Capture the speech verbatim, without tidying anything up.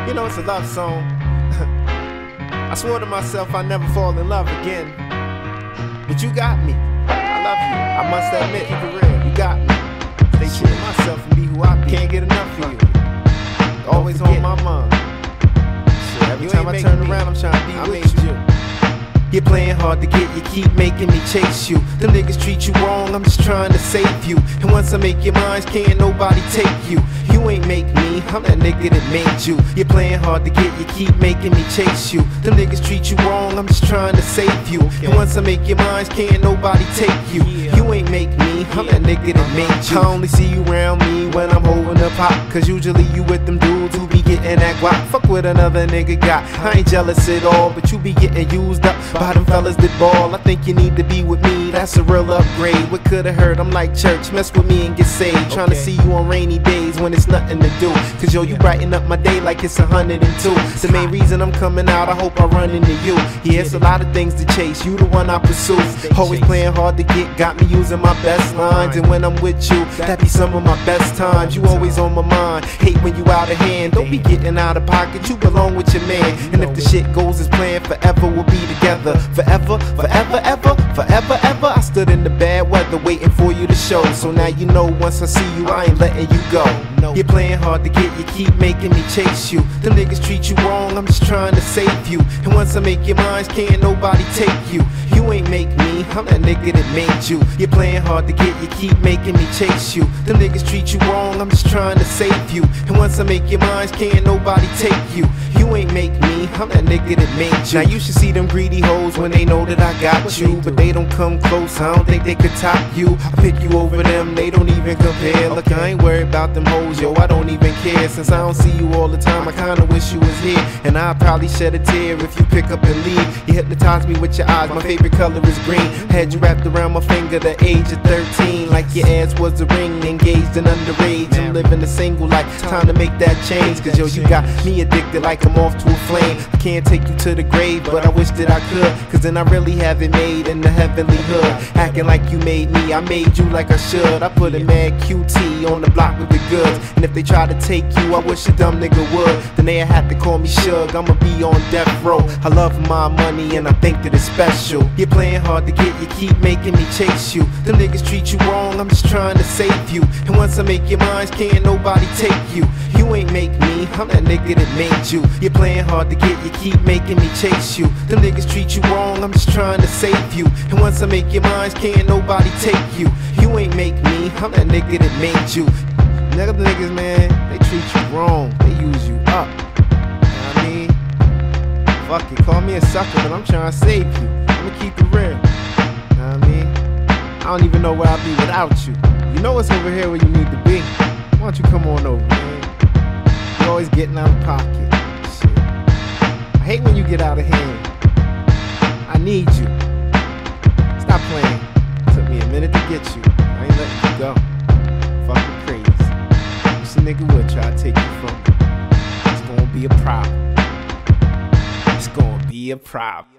You know, it's a love song. I swore to myself I'd never fall in love again. But you got me. I love you. I must admit, keep it real. You got me. Stay true to myself and be who I be. Can't get enough of you. Always on my mind. Shit, every you time I turn me. around, I'm trying to be I with you. you. You're playing hard to get, you keep making me chase you. Them niggas treat you wrong, I'm just trying to save you. And once I make your minds, can't nobody take you. You ain't make me, I'm that nigga that made you. You're playing hard to get, you keep making me chase you. Them niggas treat you wrong, I'm just trying to save you. And once I make your minds, can't nobody take you. You ain't make me, I'm that nigga that made you. I only see you around me when I'm holding up hot, cause usually you with them dudes who be getting that guap. Fuck what another nigga got, I ain't jealous at all, but you be getting used up by them fellas that ball. I think you need to be with me, that's a real upgrade. What could've hurt, I'm like church, mess with me and get saved. Trying to see you on rainy days when it's nothing to do, cause yo, you brighten up my day like it's a hundred and two. The main reason I'm coming out, I hope I run into you. Yeah, it's a lot of things to chase, you the one I pursue. Always playing hard to get, got me using my best lines. And when I'm with you, that be some of my best times. You always on my mind, hate when you out of hand. Don't be getting out of pocket, you belong with your man. And if the shit goes as planned, forever we'll be together. Forever, forever, ever, forever, ever. I stood in the bad weather waiting for you to show. So now you know once I see you, I ain't letting you go. You're playing hard to get, you keep making me chase you. Them niggas treat you wrong, I'm just trying to save you. And once I make your minds, can't nobody take you. You ain't make me, I'm that nigga that made you. You're playing hard to get, you keep making me chase you. Them niggas treat you wrong, I'm just trying to save you. And once I make your minds, can't nobody take you. You ain't make me, I'm that nigga that made you. Now you should see them greedy hoes when they know that I got you, but they don't come close, I don't think they could top you. I pick you over them, they don't even compare. Look, I ain't worried about them hoes, yo, I don't even care. Since I don't see you all the time, I kinda wish you was here. And I'd probably shed a tear if you pick up and leave. You hypnotize me with your eyes, my favorite color is green. Had you wrapped around my finger the age of thirteen, like your ass was a ring, engaged and underage. I'm living a single life, time to make that change. Cause yo, you got me addicted like I'm off to a flame. I can't take you to the grave, but I wish that I could, cause then I really have it made in the heavenly hood. Acting like you made me, I made you like I should. I put a mad Q T on the block with the goods. And if they try to take you, I wish a dumb nigga would. Then they had to call me Suge, I'ma be on death row. I love my money and I think that it's special. You're playing hard to get, you keep making me chase you. Them niggas treat you wrong, I'm just trying to save you. And once I make your minds, can't nobody take you. You ain't make me, I'm that nigga that made you. You're playing hard to get, you keep making me chase you. Them niggas treat you wrong, I'm just trying to save you. And once I make your minds, can't nobody take you. You ain't make me, I'm that nigga that made you. Nigga, the niggas, man, they treat you wrong, they use you up. You know what I mean? Fuck it, call me a sucker, but I'm trying to save you. I'ma keep it real. You know what I mean? I don't even know where I'd be without you. You know it's over here where you need to be. Why don't you come on over, man? You're always getting out of pocket. Shit. I hate when you get out of hand. I need you. Stop playing. It took me a minute to get you. I ain't letting you go. Fucking crazy. Wish a nigga would try to take you from me. It's gonna be a problem. It's gonna be a problem.